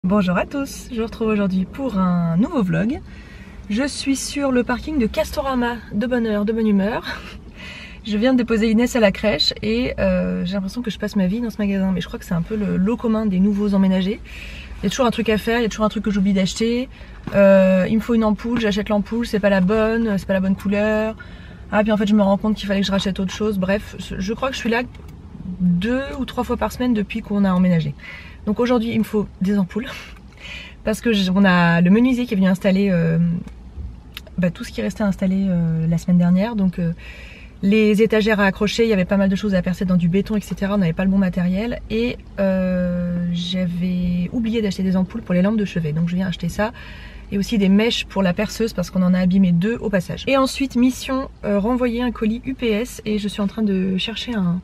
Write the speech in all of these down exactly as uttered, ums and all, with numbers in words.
Bonjour à tous, je vous retrouve aujourd'hui pour un nouveau vlog. Je suis sur le parking de Castorama, de bonne heure, de bonne humeur. Je viens de déposer Inès à la crèche et euh, j'ai l'impression que je passe ma vie dans ce magasin, mais je crois que c'est un peu le lot commun des nouveaux emménagés. Il y a toujours un truc à faire, il y a toujours un truc que j'oublie d'acheter. Euh, il me faut une ampoule, j'achète l'ampoule, c'est pas la bonne, c'est pas la bonne couleur. Ah puis en fait je me rends compte qu'il fallait que je rachète autre chose. Bref, je crois que je suis là deux ou trois fois par semaine depuis qu'on a emménagé. Donc aujourd'hui il me faut des ampoules parce que on a le menuisier qui est venu installer euh, bah, tout ce qui restait installé euh, la semaine dernière. Donc euh, les étagères à accrocher, il y avait pas mal de choses à percer dans du béton, et cetera. On n'avait pas le bon matériel et euh, j'avais oublié d'acheter des ampoules pour les lampes de chevet. Donc je viens acheter ça et aussi des mèches pour la perceuse parce qu'on en a abîmé deux au passage. Et ensuite mission, euh, renvoyer un colis U P S et je suis en train de chercher un...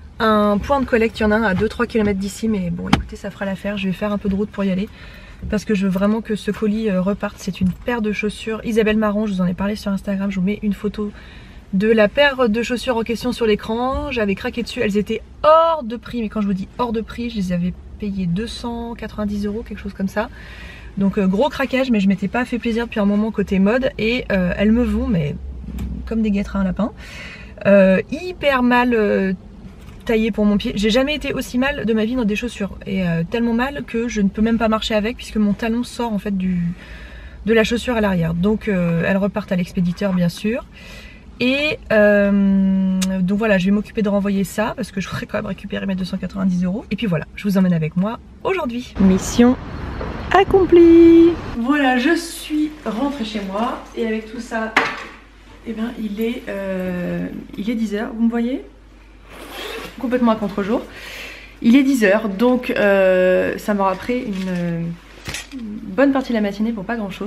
un point de collecte. Il y en a un à deux trois kilomètres d'ici, mais bon écoutez, ça fera l'affaire. Je vais faire un peu de route pour y aller parce que je veux vraiment que ce colis euh, reparte. C'est une paire de chaussures Isabelle Marron, je vous en ai parlé sur Instagram, je vous mets une photo de la paire de chaussures en question sur l'écran. J'avais craqué dessus, elles étaient hors de prix, mais quand je vous dis hors de prix, je les avais payées deux cent quatre-vingt-dix euros, quelque chose comme ça. Donc euh, gros craquage, mais je m'étais pas fait plaisir depuis un moment côté mode et euh, elles me vont mais comme des guêtres à un lapin. Euh, hyper mal euh, taillé pour mon pied. J'ai jamais été aussi mal de ma vie dans des chaussures et euh, tellement mal que je ne peux même pas marcher avec puisque mon talon sort en fait du, de la chaussure à l'arrière. Donc euh, elles repartent à l'expéditeur bien sûr. Et euh, donc voilà, je vais m'occuper de renvoyer ça parce que je voudrais quand même récupérer mes deux cent quatre-vingt-dix euros. Et puis voilà, je vous emmène avec moi aujourd'hui. Mission accomplie. Voilà, je suis rentrée chez moi et avec tout ça, eh bien il est, euh, il est dix heures, vous me voyez ? Complètement à contre-jour. Il est dix heures, donc euh, ça m'aura pris une, une bonne partie de la matinée pour pas grand chose.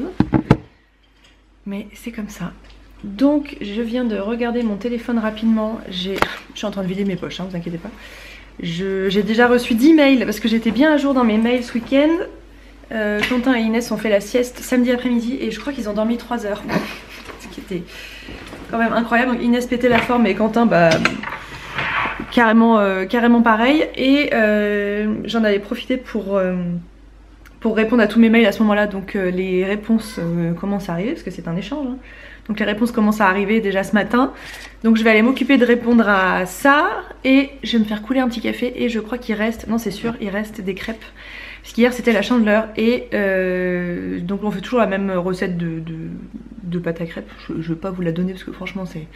Mais c'est comme ça. Donc je viens de regarder mon téléphone rapidement. Je suis en train de vider mes poches, hein, vous inquiétez pas. J'ai déjà reçu dix mails parce que j'étais bien à jour dans mes mails ce week-end. Euh, Quentin et Inès ont fait la sieste samedi après-midi et je crois qu'ils ont dormi trois heures. Ce qui était quand même incroyable. Donc Inès pétait la forme et Quentin, bah... Carrément, euh, carrément pareil et euh, j'en avais profité pour, euh, pour répondre à tous mes mails à ce moment là. Donc euh, les réponses euh, commencent à arriver parce que c'est un échange, hein. Donc les réponses commencent à arriver déjà ce matin. Donc je vais aller m'occuper de répondre à ça et je vais me faire couler un petit café. Et je crois qu'il reste, non c'est sûr, il reste des crêpes parce qu'hier c'était la chandeleur et euh, donc on fait toujours la même recette de, de, de pâte à crêpes. Je, je vais pas vous la donner parce que franchement c'est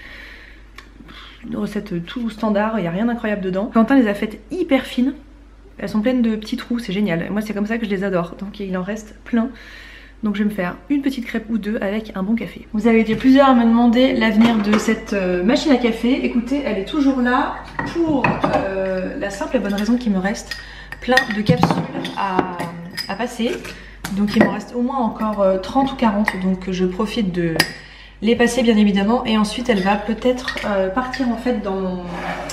une recette tout standard, il n'y a rien d'incroyable dedans. Quentin les a faites hyper fines, elles sont pleines de petits trous, c'est génial. Moi c'est comme ça que je les adore, donc il en reste plein. Donc je vais me faire une petite crêpe ou deux avec un bon café. Vous avez été plusieurs à me demander l'avenir de cette euh, machine à café. Écoutez, elle est toujours là pour euh, la simple et bonne raison qu'il me reste plein de capsules à, à passer. Donc il me reste au moins encore euh, trente ou quarante, donc je profite de les passer bien évidemment et ensuite elle va peut-être euh, partir en fait dans mon,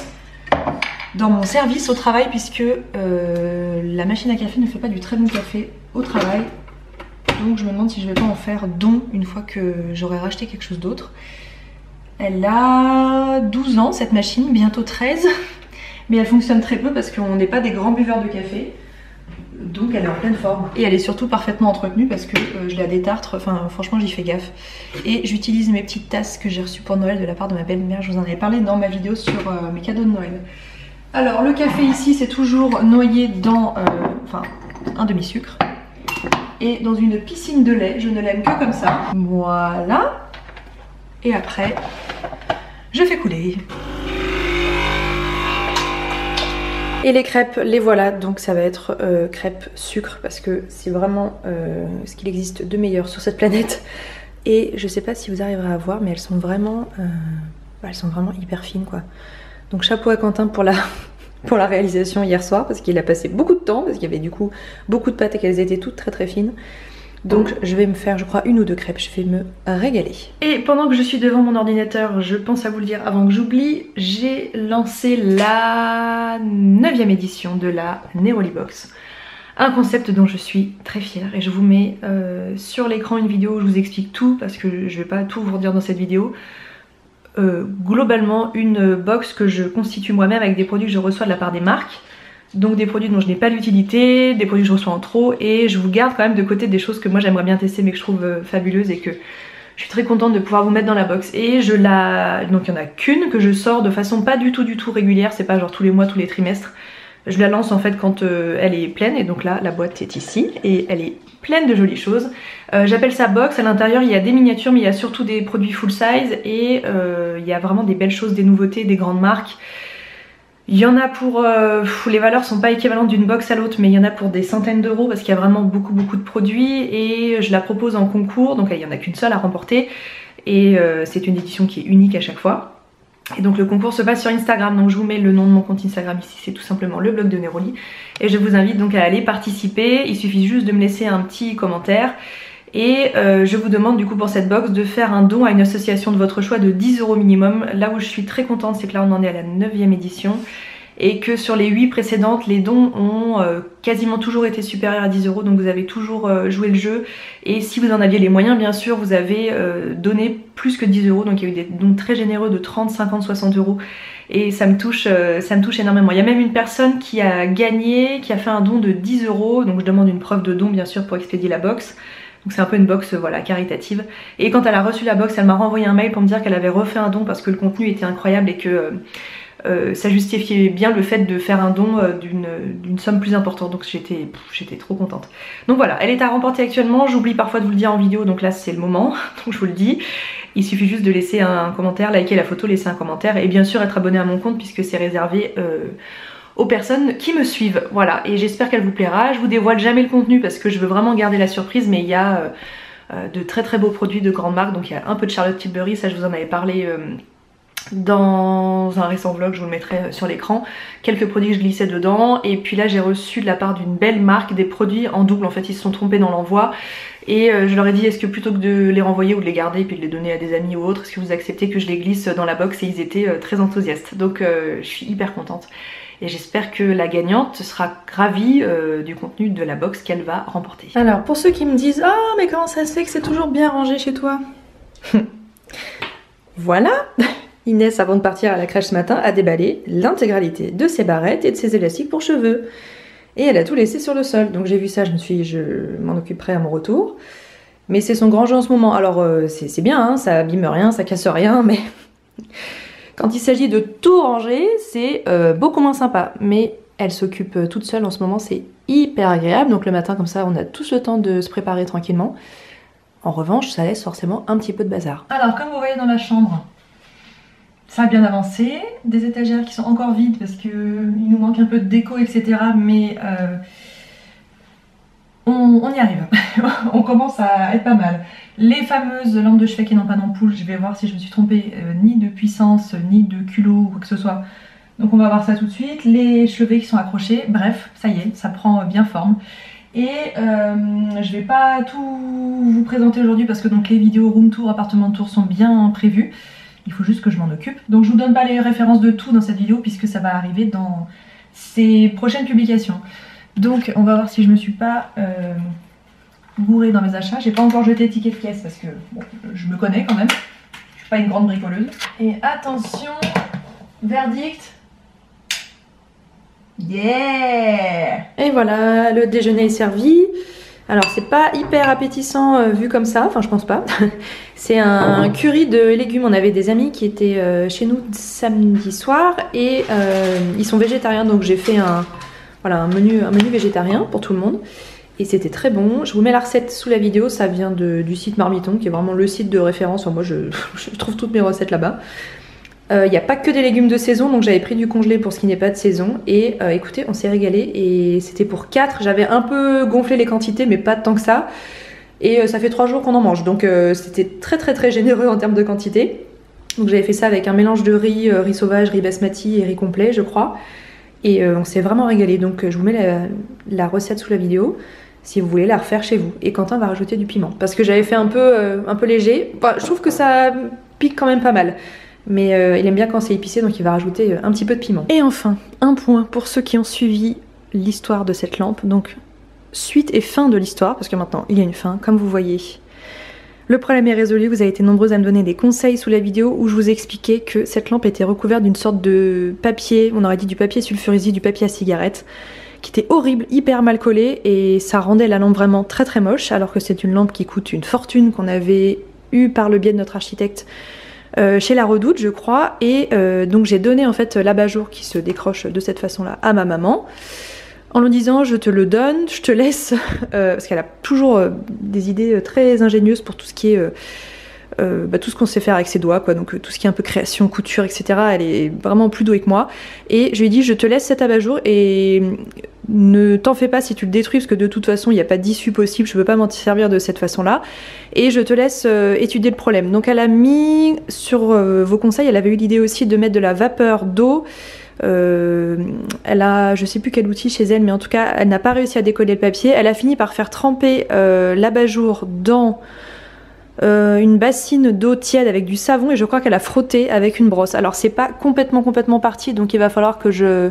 dans mon service au travail puisque euh, la machine à café ne fait pas du très bon café au travail. Donc je me demande si je vais pas en faire don une fois que j'aurai racheté quelque chose d'autre. Elle a douze ans cette machine, bientôt treize, mais elle fonctionne très peu parce qu'on n'est pas des grands buveurs de café. Donc elle est en pleine forme et elle est surtout parfaitement entretenue parce que euh, je la détartre, enfin franchement j'y fais gaffe. Et j'utilise mes petites tasses que j'ai reçues pour Noël de la part de ma belle-mère, je vous en avais parlé dans ma vidéo sur euh, mes cadeaux de Noël. Alors le café ici c'est toujours noyé dans euh, enfin un demi-sucre et dans une piscine de lait, je ne l'aime que comme ça. Voilà. Et après je fais couler. Et les crêpes, les voilà, donc ça va être euh, crêpes sucre parce que c'est vraiment euh, ce qu'il existe de meilleur sur cette planète. Et je sais pas si vous arriverez à voir, mais elles sont vraiment, euh, elles sont vraiment hyper fines quoi. Donc chapeau à Quentin pour la, pour la réalisation hier soir parce qu'il a passé beaucoup de temps parce qu'il y avait du coup beaucoup de pâtes et qu'elles étaient toutes très très fines. Donc je vais me faire je crois une ou deux crêpes, je vais me régaler. Et pendant que je suis devant mon ordinateur, je pense à vous le dire avant que j'oublie, j'ai lancé la neuvième édition de la Neroli Box. Un concept dont je suis très fière et je vous mets euh, sur l'écran une vidéo où je vous explique tout parce que je vais pas tout vous redire dans cette vidéo. Euh, globalement une box que je constitue moi-même avec des produits que je reçois de la part des marques. Donc des produits dont je n'ai pas l'utilité, des produits que je reçois en trop, et je vous garde quand même de côté des choses que moi j'aimerais bien tester mais que je trouve euh, fabuleuses et que je suis très contente de pouvoir vous mettre dans la box. Et je la... donc il n'y en a qu'une que je sors de façon pas du tout du tout régulière, c'est pas genre tous les mois, tous les trimestres. Je la lance en fait quand euh, elle est pleine, et donc là la boîte est ici et elle est pleine de jolies choses. Euh, J'appelle ça box, à l'intérieur il y a des miniatures mais il y a surtout des produits full size et euh, il y a vraiment des belles choses, des nouveautés, des grandes marques. Il y en a pour... Euh, les valeurs sont pas équivalentes d'une box à l'autre, mais il y en a pour des centaines d'euros parce qu'il y a vraiment beaucoup beaucoup de produits, et je la propose en concours, donc il n'y en a qu'une seule à remporter et euh, c'est une édition qui est unique à chaque fois. Et donc le concours se passe sur Instagram, donc je vous mets le nom de mon compte Instagram ici, c'est tout simplement le blog de Neroli. Et je vous invite donc à aller participer, il suffit juste de me laisser un petit commentaire. Et euh, je vous demande du coup pour cette box de faire un don à une association de votre choix de dix euros minimum. Là où je suis très contente, c'est que là on en est à la neuvième édition. Et que sur les huit précédentes, les dons ont euh, quasiment toujours été supérieurs à dix euros, donc vous avez toujours euh, joué le jeu. Et si vous en aviez les moyens, bien sûr, vous avez euh, donné plus que dix euros, donc il y a eu des dons très généreux de trente, cinquante, soixante euros. Et ça me touche, euh, ça me touche énormément. Il y a même une personne qui a gagné, qui a fait un don de dix euros, donc je demande une preuve de don bien sûr pour expédier la box. Donc c'est un peu une box voilà, caritative. Et quand elle a reçu la box, elle m'a renvoyé un mail pour me dire qu'elle avait refait un don parce que le contenu était incroyable et que... Euh, Euh, ça justifiait bien le fait de faire un don euh, d'une somme plus importante, donc j'étais j'étais trop contente. Donc voilà, elle est à remporter actuellement, j'oublie parfois de vous le dire en vidéo, donc là c'est le moment, donc je vous le dis. Il suffit juste de laisser un commentaire, liker la photo, laisser un commentaire et bien sûr être abonné à mon compte puisque c'est réservé euh, aux personnes qui me suivent. Voilà, et j'espère qu'elle vous plaira. Je vous dévoile jamais le contenu parce que je veux vraiment garder la surprise, mais il y a euh, euh, de très très beaux produits de grandes marques, donc il y a un peu de Charlotte Tilbury, ça je vous en avais parlé euh, dans un récent vlog, je vous le mettrai sur l'écran, quelques produits que je glissais dedans. Et puis là j'ai reçu de la part d'une belle marque des produits en double, en fait ils se sont trompés dans l'envoi et euh, je leur ai dit est-ce que plutôt que de les renvoyer ou de les garder et puis de les donner à des amis ou autres, est-ce que vous acceptez que je les glisse dans la box, et ils étaient euh, très enthousiastes, donc euh, je suis hyper contente et j'espère que la gagnante sera ravie euh, du contenu de la box qu'elle va remporter. Alors pour ceux qui me disent ah oh, mais comment ça se fait que c'est toujours bien rangé chez toi, voilà. Inès, avant de partir à la crèche ce matin, a déballé l'intégralité de ses barrettes et de ses élastiques pour cheveux. Et elle a tout laissé sur le sol. Donc j'ai vu ça, je me suis dit, je m'en occuperai à mon retour. Mais c'est son grand jeu en ce moment. Alors euh, c'est bien, hein, ça abîme rien, ça casse rien, mais quand il s'agit de tout ranger, c'est euh, beaucoup moins sympa. Mais elle s'occupe toute seule en ce moment, c'est hyper agréable. Donc le matin, comme ça, on a tous le temps de se préparer tranquillement. En revanche, ça laisse forcément un petit peu de bazar. Alors, comme vous voyez dans la chambre, ça a bien avancé, des étagères qui sont encore vides parce qu'il nous manque un peu de déco, et cetera. Mais euh, on, on y arrive, on commence à être pas mal. Les fameuses lampes de chevet qui n'ont pas d'ampoule, je vais voir si je me suis trompée, euh, ni de puissance, ni de culot ou quoi que ce soit. Donc on va voir ça tout de suite. Les chevets qui sont accrochés, bref, ça y est, ça prend bien forme. Et euh, je vais pas tout vous présenter aujourd'hui parce que donc les vidéos room tour, appartement tour sont bien prévues. Il faut juste que je m'en occupe. Donc je vous donne pas les références de tout dans cette vidéo puisque ça va arriver dans ces prochaines publications. Donc on va voir si je me suis pas euh, bourrée dans mes achats. J'ai pas encore jeté ticket de caisse parce que bon, je me connais quand même. Je suis pas une grande bricoleuse. Et attention, verdict. Yeah! Et voilà, le déjeuner est servi. Alors c'est pas hyper appétissant euh, vu comme ça, enfin je pense pas. C'est un curry de légumes. On avait des amis qui étaient euh, chez nous samedi soir et euh, ils sont végétariens, donc j'ai fait un, voilà, un, menu, un menu végétarien pour tout le monde. Et c'était très bon. Je vous mets la recette sous la vidéo, ça vient de, du site Marmiton qui est vraiment le site de référence. Enfin, moi je, je trouve toutes mes recettes là-bas. Il euh, n'y a pas que des légumes de saison, donc j'avais pris du congelé pour ce qui n'est pas de saison. Et euh, écoutez, on s'est régalé et c'était pour quatre. J'avais un peu gonflé les quantités, mais pas tant que ça. Et euh, ça fait trois jours qu'on en mange, donc euh, c'était très très très généreux en termes de quantité. Donc j'avais fait ça avec un mélange de riz, euh, riz sauvage, riz basmati et riz complet, je crois. Et euh, on s'est vraiment régalé, donc euh, je vous mets la, la recette sous la vidéo si vous voulez la refaire chez vous. Et Quentin va rajouter du piment, parce que j'avais fait un peu, euh, un peu léger. Enfin, je trouve que ça pique quand même pas mal. Mais euh, il aime bien quand c'est épicé, donc il va rajouter un petit peu de piment. Et enfin, un point pour ceux qui ont suivi l'histoire de cette lampe. Donc, suite et fin de l'histoire, parce que maintenant il y a une fin, comme vous voyez. Le problème est résolu, vous avez été nombreuses à me donner des conseils sous la vidéo où je vous expliquais que cette lampe était recouverte d'une sorte de papier, on aurait dit du papier sulfurisé, du papier à cigarette, qui était horrible, hyper mal collé, et ça rendait la lampe vraiment très très moche, alors que c'est une lampe qui coûte une fortune, qu'on avait eue par le biais de notre architecte euh, chez La Redoute, je crois, et euh, donc j'ai donné en fait l'abat-jour qui se décroche de cette façon-là à ma maman, en lui disant je te le donne, je te laisse, euh, parce qu'elle a toujours euh, des idées très ingénieuses pour tout ce qui est, euh, euh, bah, tout ce qu'on sait faire avec ses doigts, quoi, donc euh, tout ce qui est un peu création, couture, et cetera. Elle est vraiment plus douée que moi, et je lui ai dit je te laisse cet abat-jour et ne t'en fais pas si tu le détruis, parce que de toute façon il n'y a pas d'issue possible, je peux pas m'en servir de cette façon-là, et je te laisse euh, étudier le problème. Donc elle a mis sur euh, vos conseils, elle avait eu l'idée aussi de mettre de la vapeur d'eau. Euh, elle a, je sais plus quel outil chez elle, mais en tout cas elle n'a pas réussi à décoller le papier. Elle a fini par faire tremper euh, l'abat-jour dans euh, une bassine d'eau tiède avec du savon, et je crois qu'elle a frotté avec une brosse. Alors c'est pas complètement complètement parti, donc il va falloir que je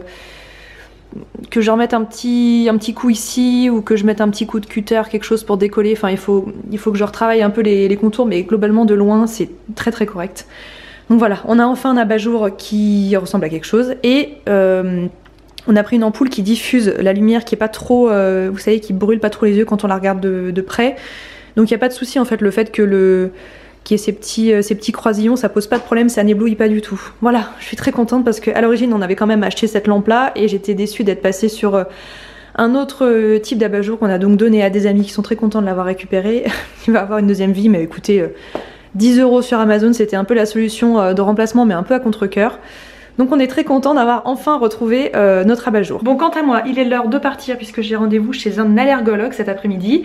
que je remette un petit, un petit coup ici, ou que je mette un petit coup de cutter, quelque chose pour décoller. Enfin il faut, il faut que je retravaille un peu les, les contours, mais globalement de loin c'est très très correct. Donc voilà, on a enfin un abat-jour qui ressemble à quelque chose, et euh, on a pris une ampoule qui diffuse la lumière, qui est pas trop, euh, vous savez, qui brûle pas trop les yeux quand on la regarde de, de près. Donc il n'y a pas de souci en fait, le fait que le qu'il y ait ces petits, euh, ces petits croisillons, ça pose pas de problème, ça n'éblouit pas du tout. Voilà, je suis très contente parce qu'à l'origine on avait quand même acheté cette lampe là, et j'étais déçue d'être passée sur euh, un autre euh, type d'abat-jour qu'on a donc donné à des amis qui sont très contents de l'avoir récupéré. Il va avoir une deuxième vie, mais écoutez... Euh, dix euros sur Amazon, c'était un peu la solution de remplacement, mais un peu à contre-cœur. Donc on est très content d'avoir enfin retrouvé euh, notre abat-jour. Bon, quant à moi, il est l'heure de partir puisque j'ai rendez-vous chez un allergologue cet après-midi.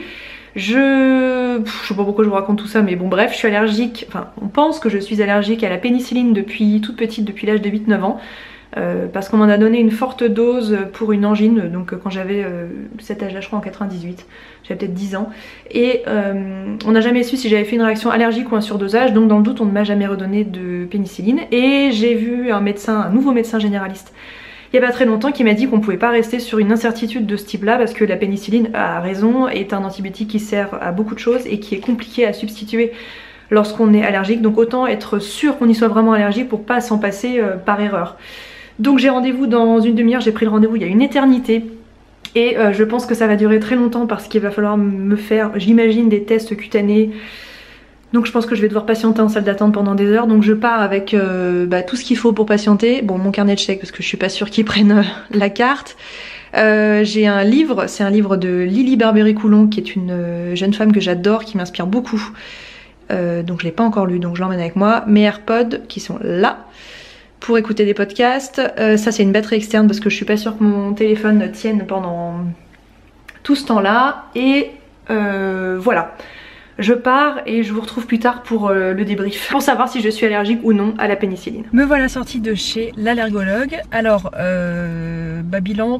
Je... Pff, je sais pas pourquoi je vous raconte tout ça, mais bon bref, je suis allergique, enfin on pense que je suis allergique à la pénicilline depuis toute petite, depuis l'âge de huit neuf ans. Euh, parce qu'on m'en a donné une forte dose pour une angine, donc quand j'avais euh, cet âge là, je crois en quatre-vingt-dix-huit, j'avais peut-être dix ans, et euh, on n'a jamais su si j'avais fait une réaction allergique ou un surdosage, donc dans le doute on ne m'a jamais redonné de pénicilline, et j'ai vu un médecin, un nouveau médecin généraliste il n'y a pas très longtemps qui m'a dit qu'on pouvait pas rester sur une incertitude de ce type là, parce que la pénicilline, a raison, est un antibiotique qui sert à beaucoup de choses et qui est compliqué à substituer lorsqu'on est allergique, donc autant être sûr qu'on y soit vraiment allergique pour pas s'en passer euh, par erreur. Donc j'ai rendez-vous dans une demi-heure, j'ai pris le rendez-vous il y a une éternité, et euh, je pense que ça va durer très longtemps parce qu'il va falloir me faire, j'imagine, des tests cutanés. Donc je pense que je vais devoir patienter en salle d'attente pendant des heures, donc je pars avec euh, bah, tout ce qu'il faut pour patienter. Bon, mon carnet de chèques parce que je suis pas sûre qu'ils prennent euh, la carte. Euh, j'ai un livre, c'est un livre de Lily Barbery-Coulon, qui est une euh, jeune femme que j'adore, qui m'inspire beaucoup. Euh, donc je l'ai pas encore lu, donc je l'emmène avec moi. Mes AirPods qui sont là pour écouter des podcasts. Euh, ça c'est une batterie externe parce que je suis pas sûre que mon téléphone tienne pendant tout ce temps-là. Et euh, voilà, je pars et je vous retrouve plus tard pour euh, le débrief, pour savoir si je suis allergique ou non à la pénicilline. Me voilà sortie de chez l'allergologue. Alors, euh, bah bilan,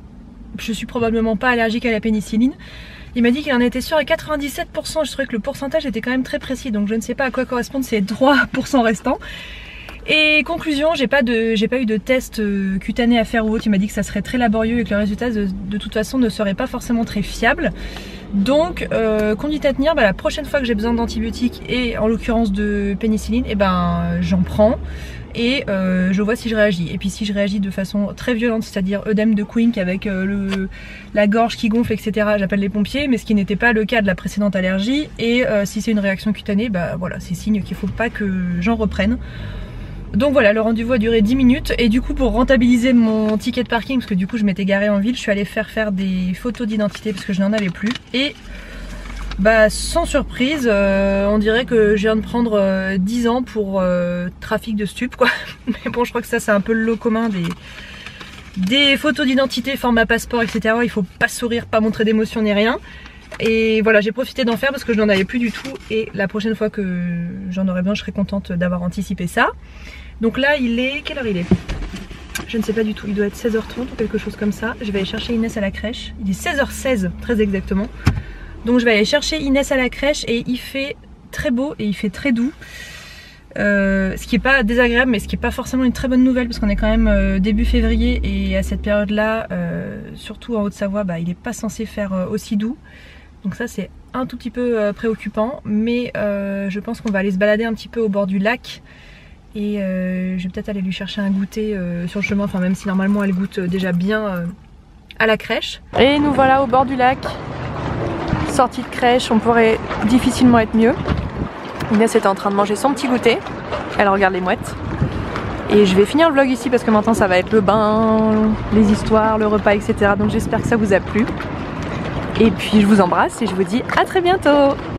je suis probablement pas allergique à la pénicilline. Il m'a dit qu'il en était sûr à quatre-vingt-dix-sept pour cent, je trouvais que le pourcentage était quand même très précis, donc je ne sais pas à quoi correspondent ces trois pour cent restants. Et conclusion, j'ai pas de, j'ai pas eu de test euh, cutané à faire ou autre. Il m'a dit que ça serait très laborieux et que le résultat de, de toute façon ne serait pas forcément très fiable. Donc, euh, conduite à tenir, bah, la prochaine fois que j'ai besoin d'antibiotiques et en l'occurrence de pénicilline, et eh ben j'en prends et euh, je vois si je réagis. Et puis si je réagis de façon très violente, c'est-à-dire œdème de Quink avec euh, le, la gorge qui gonfle, et cetera, j'appelle les pompiers, mais ce qui n'était pas le cas de la précédente allergie. Et euh, si c'est une réaction cutanée, bah voilà, c'est signe qu'il faut pas que j'en reprenne. Donc voilà, le rendez-vous a duré dix minutes, et du coup pour rentabiliser mon ticket de parking, parce que du coup je m'étais garée en ville, je suis allée faire faire des photos d'identité parce que je n'en avais plus, et bah sans surprise, euh, on dirait que je viens de prendre euh, dix ans pour euh, trafic de stupes quoi. Mais bon, je crois que ça c'est un peu le lot commun des, des photos d'identité, format passeport, et cetera. Il faut pas sourire, pas montrer d'émotion ni rien. Et voilà, j'ai profité d'en faire parce que je n'en avais plus du tout, et la prochaine fois que j'en aurai besoin, je serai contente d'avoir anticipé ça. Donc là il est... quelle heure il est? Je ne sais pas du tout, il doit être seize heures trente ou quelque chose comme ça. Je vais aller chercher Inès à la crèche, il est seize heures seize très exactement. Donc je vais aller chercher Inès à la crèche, et il fait très beau et il fait très doux. Euh, ce qui est pas désagréable, mais ce qui est pas forcément une très bonne nouvelle, parce qu'on est quand même euh, début février, et à cette période là, euh, surtout en Haute-Savoie, bah, il est pas censé faire euh, aussi doux. Donc ça c'est un tout petit peu euh, préoccupant, mais euh, je pense qu'on va aller se balader un petit peu au bord du lac. Et euh, je vais peut-être aller lui chercher un goûter euh, sur le chemin, enfin même si normalement elle goûte déjà bien euh, à la crèche. Et nous voilà au bord du lac, sortie de crèche, on pourrait difficilement être mieux. Inès était en train de manger son petit goûter, elle regarde les mouettes. Et je vais finir le vlog ici parce que maintenant ça va être le bain, les histoires, le repas, et cetera. Donc j'espère que ça vous a plu. Et puis je vous embrasse et je vous dis à très bientôt.